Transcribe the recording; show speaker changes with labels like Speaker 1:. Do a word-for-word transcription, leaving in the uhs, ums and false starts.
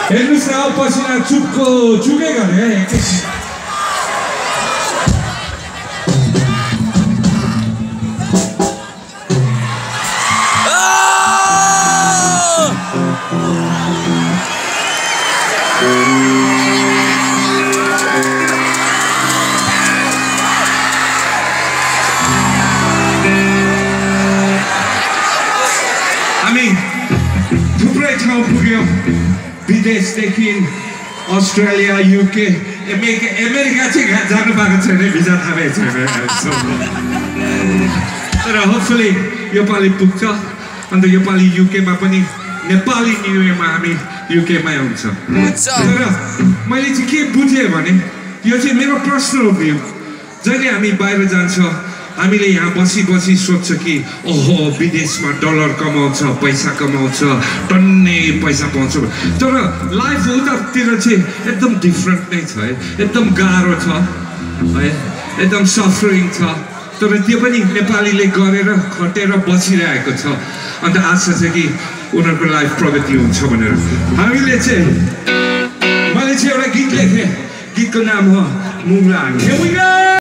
Speaker 1: हेर्नुस् न पसिना चुपको चुकै गरे एकैछिन हामी थुप्रै ठाउँ पुग्यौँ विदेशदेखि अस्ट्रेलिया युके अमेरिका अमेरिका चाहिँ जानु पाएको छैन भिजा थापेको छैन तर होपफुली योपालि पुग्छ अन्त योपालि युकेमा पनि नेपाली न्यु इयरमा हामी युकेमै आउँछ तर मैले चाहिँ के बुझेँ भने यो चाहिँ मेरो पर्सनल भ्यू जहिले हामी बाहिर जान्छ हामीले यहाँ बसी बसी सोध्छ कि ओहो विदेशमा डलर कमाउँछ पैसा कमाउँछ टन्ने पैसा पाउँछ तर लाइफ उतातिर चाहिँ एकदम डिफ्रेन्ट नै छ है एकदम गाह्रो छ है एकदम सफरिङ छ तर त्यो पनि नेपालीले गरेर खटेर बसिरहेको छ अन्त आशा छ कि उनीहरूको लाइफ प्रगति हुन्छ भनेर हामीले चाहिँ मैले चाहिँ एउटा गीत लेखेँ गीतको नाम हो मुङ्लाङ